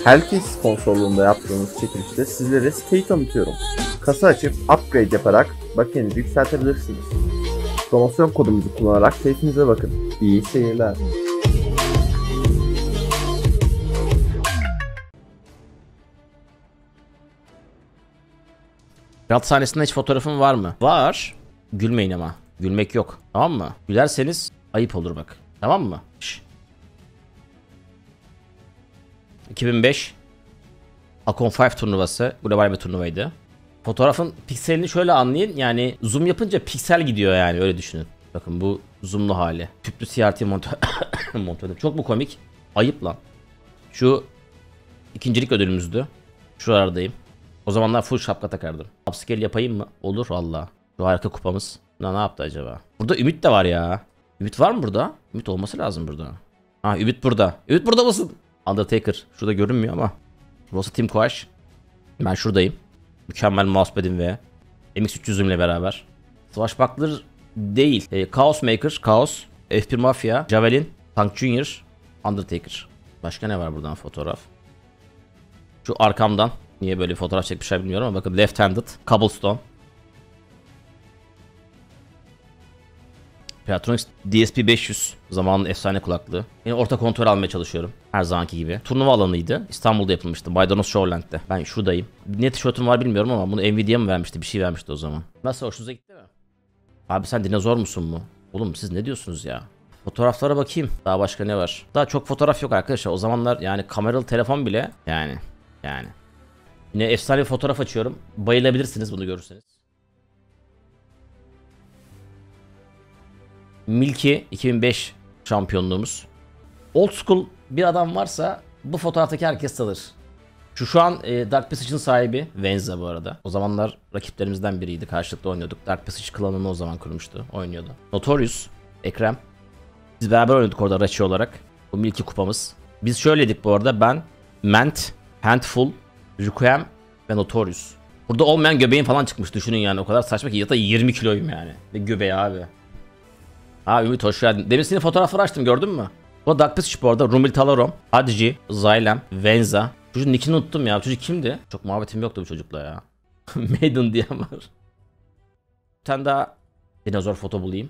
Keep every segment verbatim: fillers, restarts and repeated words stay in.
Helkis sponsorluğunda yaptığımız çekilişte sizlere siteyi tanıtıyorum. Kasa açıp upgrade yaparak bakiyenizi yükseltebilirsiniz. Promosyon kodumuzu kullanarak keyfinize bakın. İyi seyirler. Rahat sahnesinde hiç fotoğrafın var mı? Var. Gülmeyin ama. Gülmek yok. Tamam mı? Gülerseniz ayıp olur bak. Tamam mı? Şş. iki bin beş Akon beş turnuvası. Global bir turnuvaydı. Fotoğrafın pikselini şöyle anlayın. Yani zoom yapınca piksel gidiyor yani. Öyle düşünün. Bakın bu zoomlu hali. Tüplü C R T montör. montör. Çok mu komik? Ayıp lan. Şu ikincilik ödülümüzdü. Şuralardayım. O zamanlar full şapka takardım. Upscale yapayım mı? Olur valla. Şu harika kupamız. Ne, ne yaptı acaba? Burada Ümit de var ya. Ümit var mı burada? Ümit olması lazım burada. Ha Ümit burada. Ümit burada mısın? Undertaker. Şurada görünmüyor ama. Burası Team Quash. Ben şuradayım. Mükemmel mousepad'im ve M X üç yüz'ümle beraber. Swashbuckler değil. E, Chaos Maker, Chaos, F bir Mafia, Javelin, Tank Junior, Undertaker. Başka ne var buradan fotoğraf? Şu arkamdan. Niye böyle bir fotoğraf çekmişler bilmiyorum ama bakın left-handed, Cobblestone. Platronics D S P beş yüz zamanın efsane kulaklığı. Yine orta kontrol almaya çalışıyorum. Her zamanki gibi. Turnuva alanıydı. İstanbul'da yapılmıştı. Maydanoz Showland'de. Ben şuradayım. Ne tişörtüm var bilmiyorum ama bunu Nvidia mı vermişti? Bir şey vermişti o zaman. Nasıl, hoşunuza gitti mi? Abi sen dinozor musun mu? Oğlum siz ne diyorsunuz ya? Fotoğraflara bakayım. Daha başka ne var? Daha çok fotoğraf yok arkadaşlar. O zamanlar yani kameralı telefon bile yani yani. Yine efsane bir fotoğraf açıyorum. Bayılabilirsiniz bunu görürseniz. Milky iki bin beş şampiyonluğumuz. Old school bir adam varsa bu fotoğraftaki herkes tanır. Şu şu an e, Dark Passage'ın sahibi Venza bu arada. O zamanlar rakiplerimizden biriydi. Karşılıklı oynuyorduk. Dark Passage klanını o zaman kurmuştu. Oynuyordu. Notorious, Ekrem. Biz beraber oynadık orada Rachi olarak. Bu Milky kupamız. Biz şöyleydik bu arada. Ben, Ment, Handful, Requiem ve Notorious. Burada olmayan göbeğim falan çıkmış, düşünün yani. O kadar saçma ki, yata yirmi kiloyum yani. Ve göbeği abi. Ha Ümit hoş geldin. Demin senin fotoğrafları açtım, gördün mü? Bu Dark Passage bu arada. Rumil Talarom, Hadji, Zylem, Venza. Çocuğun nickini unuttum ya. Bu çocuk kimdi? Çok muhabbetim yoktu bu çocukla ya. Maiden diyen var. Bir tane daha dinozor foto bulayım.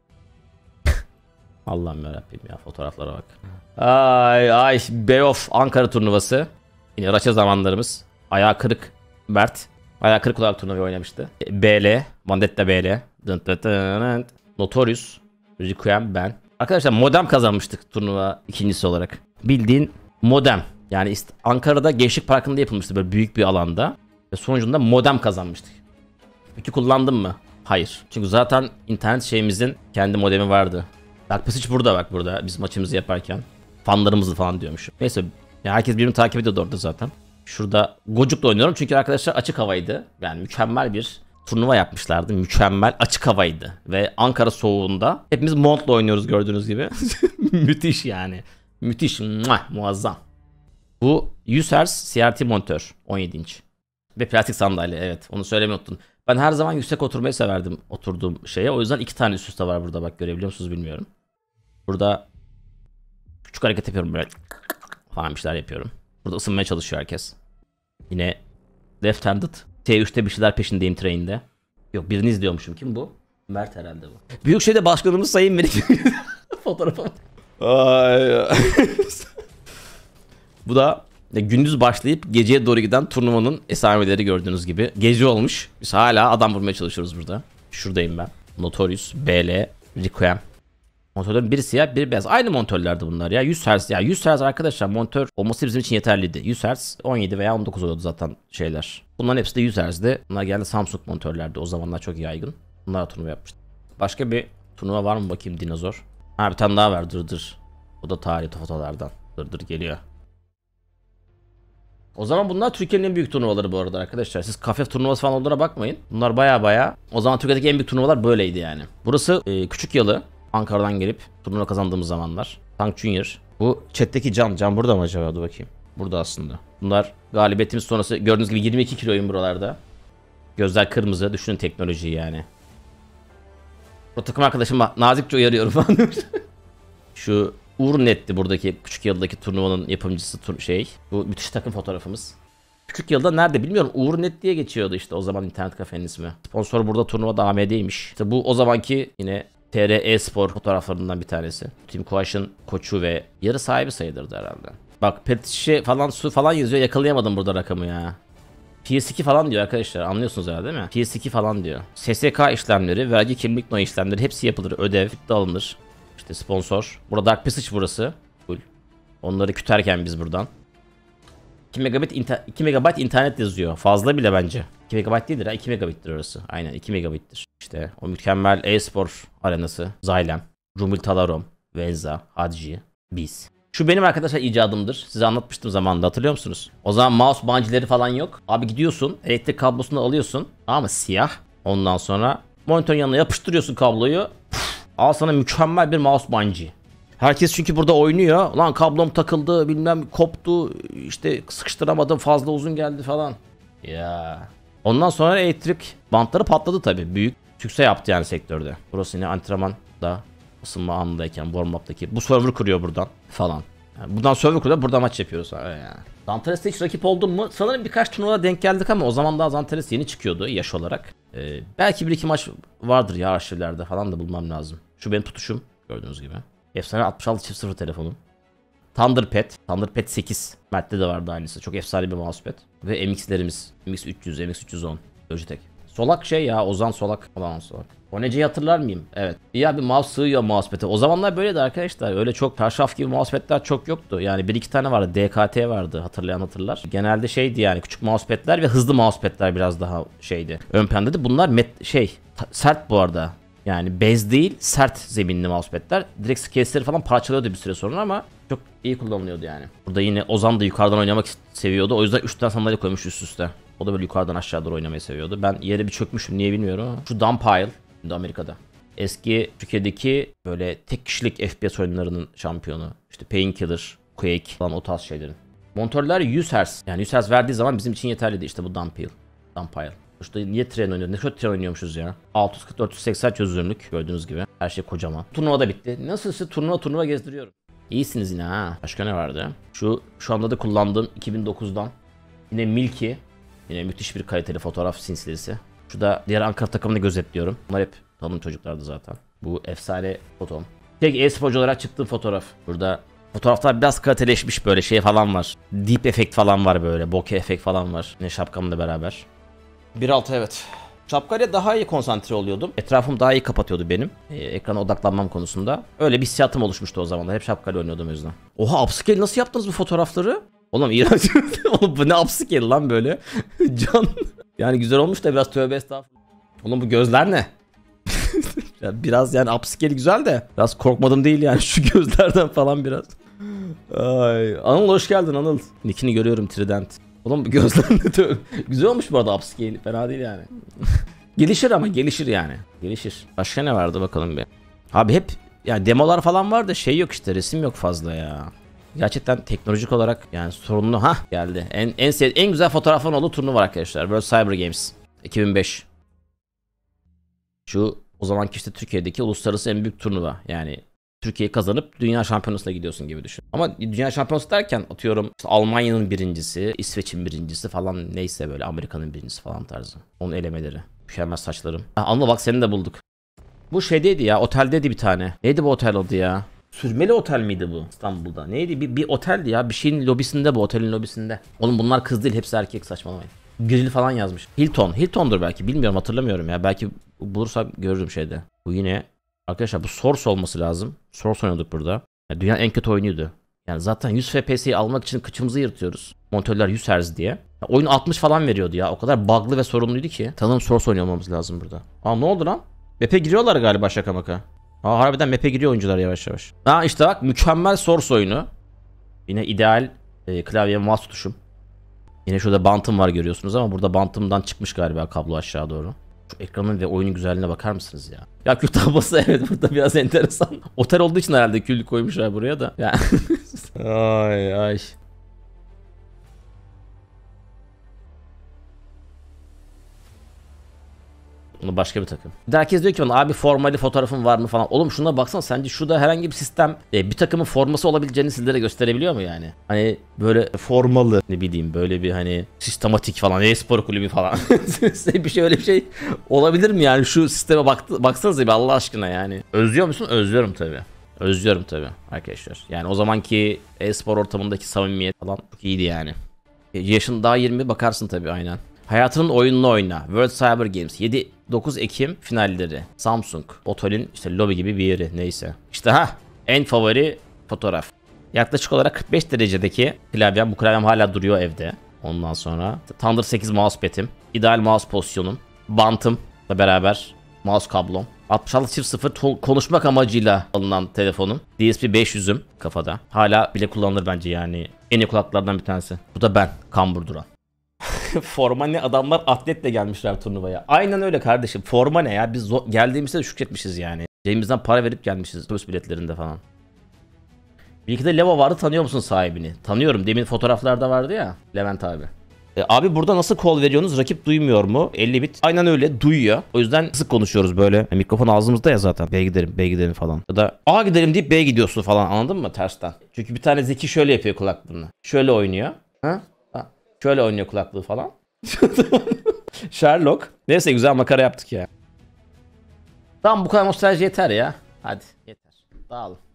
Allah'ım yarabbim ya, fotoğraflara bak. Ay ay, Beof Ankara turnuvası. Yine Raça zamanlarımız. Ayağı kırık Mert. Ayağı kırık olarak turnuvayı oynamıştı. B L, Mandetta B L. Notorious, Requiem, ben. Arkadaşlar modem kazanmıştık turnuva ikincisi olarak. Bildiğin modem. Yani Ankara'da Gençlik Parkı'nda yapılmıştı, böyle büyük bir alanda. Ve sonucunda modem kazanmıştık. Peki kullandım mı? Hayır. Çünkü zaten internet şeyimizin kendi modemi vardı. Dark Passage burada, bak burada. Biz maçımızı yaparken. Fanlarımızı falan diyormuşum. Neyse. Yani herkes birbirini takip ediyordu orada zaten. Şurada Gocuk'la oynuyorum çünkü arkadaşlar açık havaydı. Yani mükemmel bir turnuva yapmışlardı. Mükemmel açık havaydı. Ve Ankara soğuğunda hepimiz montla oynuyoruz gördüğünüz gibi. Müthiş yani. Müthiş. Muah, muazzam. Bu yüz hertz C R T monitör. on yedi inç. Ve plastik sandalye, evet. Onu söylemeyi unuttum. Ben her zaman yüksek oturmayı severdim oturduğum şeye. O yüzden iki tane üst üste var burada, bak görebiliyor musunuz bilmiyorum. Burada küçük hareket yapıyorum böyle falan, bir şeyler yapıyorum. Burada ısınmaya çalışıyor herkes. Yine left-handed. T üçte bir şeyler peşindeyim train'de. Yok, birini izliyormuşum. Kim bu? Mert herhalde bu. Büyükşehir'de başkanımız Sayın Melik. Fotoğrafa. Bu da gündüz başlayıp geceye doğru giden turnuvanın esameleri gördüğünüz gibi. Gece olmuş. Biz hala adam vurmaya çalışıyoruz burada. Şuradayım ben. Notorious, B L, Requiem. Montörlerin biri siyah, biri beyaz. Aynı montörlerdi bunlar ya. yüz hertz. Ya yüz hertz arkadaşlar, montör olması bizim için yeterliydi. yüz hertz on yedi veya on dokuz oluyordu zaten şeyler. Bunların hepsi de yüz hertz'di. Bunlar geldi Samsung montörlerdi. O zamanlar çok yaygın. Bunlar turnuva yapmıştı. Başka bir turnuva var mı bakayım, dinozor? Ha bir tane daha var, dır dır. O da tarihi fotolardan. Dır dır geliyor. O zaman bunlar Türkiye'nin en büyük turnuvaları bu arada arkadaşlar. Siz kafe turnuvası falan olduğuna bakmayın. Bunlar baya baya. O zaman Türkiye'deki en büyük turnuvalar böyleydi yani. Burası e, Küçük Yalı. Ankara'dan gelip turnuva kazandığımız zamanlar. Tank Junior. Bu chat'teki Can. Can burada mı acaba? Dur bakayım. Burada aslında. Bunlar galibiyetimiz sonrası. Gördüğünüz gibi yirmi iki kiloyum buralarda. Gözler kırmızı. Düşünün teknolojiyi yani. Bu takım arkadaşım nazikçe uyarıyorum falan. Şu Uğurnet'ti buradaki küçük yıldaki turnuvanın yapımcısı tur şey. Bu müthiş takım fotoğrafımız. Küçük yılda nerede bilmiyorum. Uğurnet diye geçiyordu işte o zaman internet kafenin ismi. Sponsor burada turnuvada A M D'ymiş. İşte bu o zamanki yine T R E-Spor fotoğraflarından bir tanesi. Team Quash'ın koçu ve yarı sahibi sayılırdı herhalde. Bak pet şişe falan su falan yazıyor, yakalayamadım burada rakamı ya. P S iki falan diyor arkadaşlar, anlıyorsunuz herhalde değil mi? P S iki falan diyor. S S K işlemleri, vergi kimlik no işlemleri hepsi yapılır. Ödev de alınır. İşte sponsor. Burada Dark Passage burası. Full. Onları küterken biz buradan. iki megabit inter iki megabayt internet yazıyor. Fazla bile bence. iki megabayt değildir ha, iki megabittir orası. Aynen iki megabittir. İşte o mükemmel e-spor arenası. Xylem, Rumil Talarom, Venza, Hadji, biz. Şu benim arkadaşlar icadımdır. Size anlatmıştım zamanında, hatırlıyor musunuz? O zaman mouse bungie'leri falan yok. Abi gidiyorsun, elektrik kablosunu alıyorsun. Ama siyah. Ondan sonra monitörün yanına yapıştırıyorsun kabloyu. Püf, al sana mükemmel bir mouse bungee. Herkes çünkü burada oynuyor. Lan kablom takıldı, bilmem koptu, işte sıkıştıramadım, fazla uzun geldi falan. Ya. Ondan sonra elektrik bantları patladı tabi. Büyük sükse yaptı yani sektörde. Burası yine antrenmanda, ısınma anındayken, warm up'taki. Bu server kuruyor buradan falan. Yani buradan server kuruyor, burada maç yapıyoruz. Yani. Zantares'te hiç rakip oldum mu? Sanırım birkaç turnuvada denk geldik ama o zaman daha Zantares yeni çıkıyordu yaş olarak. Ee, belki bir iki maç vardır ya arşivlerde falan da bulmam lazım. Şu benim tutuşum gördüğünüz gibi. Efsane altmış altı çift sıfır telefonum. Thunderpad. Thunderpad sekiz. Mert'te de vardı aynısı. Çok efsane bir mousepad. Ve M X'lerimiz. M X üç yüz, M X üç yüz on. Logitech. Solak şey ya. Ozan Solak. Olan Solak. Onece'yi hatırlar mıyım? Evet. Ya bir mouse sığıyor mousepad'e. O zamanlar böyleydi arkadaşlar. Öyle çok perşaf gibi mousepad'ler çok yoktu. Yani bir iki tane vardı. D K T vardı. Hatırlayan hatırlar. Genelde şeydi yani. Küçük mousepad'ler ve hızlı mousepad'ler biraz daha şeydi. Ön plandaydı. Bunlar met şey. Sert bu arada. Yani bez değil, sert zeminli mousepad'ler. Direkt scase'leri falan parçalıyordu bir süre sonra ama çok iyi kullanılıyordu yani. Burada yine Ozan da yukarıdan oynamak seviyordu. O yüzden üç tane sandalye koymuş üst üste. O da böyle yukarıdan aşağı doğru oynamayı seviyordu. Ben yere bir çökmüşüm, niye bilmiyorum ama. Şu Dumpile, şimdi Amerika'da. Eski Türkiye'deki böyle tek kişilik F P S oyunlarının şampiyonu. İşte Painkiller, Quake falan o tarz şeylerin. Monitörler yüz hertz. Yani yüz hertz verdiği zaman bizim için yeterliydi işte bu Dumpile. Dumpile. İşte niye tren oynuyor? Ne kötü tren oynuyormuşuz ya. altı yüz kırk dört yüz seksen çözünürlük gördüğünüz gibi. Her şey kocaman. Turnuva da bitti. Nasıl size turnuva turnuva gezdiriyorum. İyisiniz yine ha. Başka ne vardı? Şu şu anda da kullandığım iki bin dokuzdan. Yine Milky. Yine müthiş bir kaliteli fotoğraf silsilesi. Şu da diğer Ankara takımını gözetliyorum. Bunlar hep tanım çocuklardı zaten. Bu efsane fotom. Tek e-sporcu olarak çıktığım fotoğraf. Burada fotoğraflar biraz kaliteleşmiş, böyle şey falan var. Deep efekt falan var böyle. Bokeh efekt falan var. Ne şapkamla beraber. bir altı evet. Şapkayla daha iyi konsantre oluyordum. Etrafım daha iyi kapatıyordu benim. Ee, ekrana odaklanmam konusunda. Öyle bir hissiyatım oluşmuştu o zaman. Hep şapkayla oynuyordum o yüzden. Oha, upscale nasıl yaptınız bu fotoğrafları? Oğlum iğrenç. Oğlum bu ne upscale lan böyle? Can. Yani güzel olmuş da biraz tövbe estağfurullah. Oğlum bu gözler ne? Ya biraz yani upscale güzel de biraz korkmadım değil yani şu gözlerden falan biraz. Ay, Anıl hoş geldin Anıl. Nickini görüyorum, Trident. Oğlum gözlerinde de güzel olmuş bu arada upscale, fena değil yani. Gelişir ama gelişir yani. Gelişir. Başka ne vardı bakalım bir. Abi hep yani demolar falan var da şey yok işte, resim yok fazla ya. Gerçekten teknolojik olarak yani sorunlu ha geldi. En en sev en güzel fotoğrafın olduğu turnuva var arkadaşlar. World Cyber Games iki bin beş. Şu o zamanki işte Türkiye'deki uluslararası en büyük turnuva. Yani Türkiye'yi kazanıp dünya şampiyonasına gidiyorsun gibi düşün. Ama dünya şampiyonası derken atıyorum işte Almanya'nın birincisi, İsveç'in birincisi falan, neyse böyle Amerika'nın birincisi falan tarzı. Onun elemeleri. Mükemmel saçlarım. Ha, anla bak seni de bulduk. Bu şeydeydi ya, oteldeydi bir tane. Neydi bu otel adı ya? Sürmeli otel miydi bu İstanbul'da? Neydi? Bir, bir oteldi ya. Bir şeyin lobisinde bu. Otelin lobisinde. Oğlum bunlar kız değil. Hepsi erkek, saçmalamayın. Grill falan yazmış. Hilton. Hilton'dur belki. Bilmiyorum, hatırlamıyorum ya. Belki bulursam görürüm şeyde. Bu yine arkadaşlar bu Source olması lazım. Source oynuyorduk burada. Yani dünyanın en kötü oyunuydu. Yani zaten yüz F P S'yi almak için kıçımızı yırtıyoruz. Monitörler yüz hertz diye. Ya oyun altmış falan veriyordu ya. O kadar bug'lı ve sorunluydu ki. Tanım Source oynamamız lazım burada. Aa ne oldu lan? Map'e giriyorlar galiba şaka maka. Aa harbiden map'e giriyor oyuncular yavaş yavaş. Aa işte bak, mükemmel Source oyunu. Yine ideal e, klavye mouse tutuşum. Yine şurada bantım var görüyorsunuz ama burada bantımdan çıkmış galiba kablo aşağı doğru. Şu ekranın ve oyunun güzelliğine bakar mısınız ya? Ya kül tablası evet burada biraz enteresan. Otel olduğu için herhalde kül koymuşlar buraya da. Ya. Ay ay. Bunu başka bir takım. Bir de herkes diyor ki bana abi formali fotoğrafın var mı falan. Oğlum şuna baksana, sence şurada herhangi bir sistem e, bir takımın forması olabileceğini sizlere gösterebiliyor mu yani? Hani böyle formalı, ne bileyim, böyle bir hani sistematik falan, e-spor kulübü falan. Bir şey, öyle bir şey olabilir mi yani? Şu sisteme baktı, baksanıza bir Allah aşkına yani. Özlüyor musun? Özlüyorum tabii. Özlüyorum tabii arkadaşlar. Yani o zamanki e-spor ortamındaki samimiyet falan çok iyiydi yani. E, yaşın daha yirmi, bakarsın tabii aynen. Hayatının oyununu oyna. World Cyber Games. yedi dokuz Ekim finalleri. Samsung. Otelin işte lobi gibi bir yeri, neyse. İşte ha en favori fotoğraf. Yaklaşık olarak kırk beş derecedeki klavyem. Bu klavyem hala duruyor evde. Ondan sonra Thunder sekiz mousepad'im. İdeal mouse pozisyonum. Bantımla beraber mouse kablom. altmış altı çift sıfır konuşmak amacıyla alınan telefonum. D S P beş yüzüm kafada. Hala bile kullanılır bence yani. En iyi kulaklardan bir tanesi. Bu da ben. Kambur duran. Forma ne, adamlar atletle gelmişler turnuvaya. Aynen öyle kardeşim. Forma ne ya? Biz geldiğimizde de şükretmişiz yani. Cebimizden para verip gelmişiz otobüs biletlerinde falan. Bir iki de Levo vardı, tanıyor musun sahibini? Tanıyorum. Demin fotoğraflarda vardı ya. Levent abi. E, abi burada nasıl call veriyorsunuz? Rakip duymuyor mu? elli bit. Aynen öyle, duyuyor. O yüzden sık konuşuyoruz böyle. E, mikrofon ağzımızda ya zaten. B'ye gidelim, B'ye gidelim falan. Ya da A gidelim deyip B'ye gidiyorsun falan, anladın mı? Tersten. Çünkü bir tane zeki şöyle yapıyor kulaklığını. Şöyle oynuyor. Ha? Ha. Şöyle oynuyor kulaklığı falan. Sherlock. Neyse, güzel makara yaptık ya. Tamam, bu kadar nostalji yeter ya. Hadi yeter. Dağılın.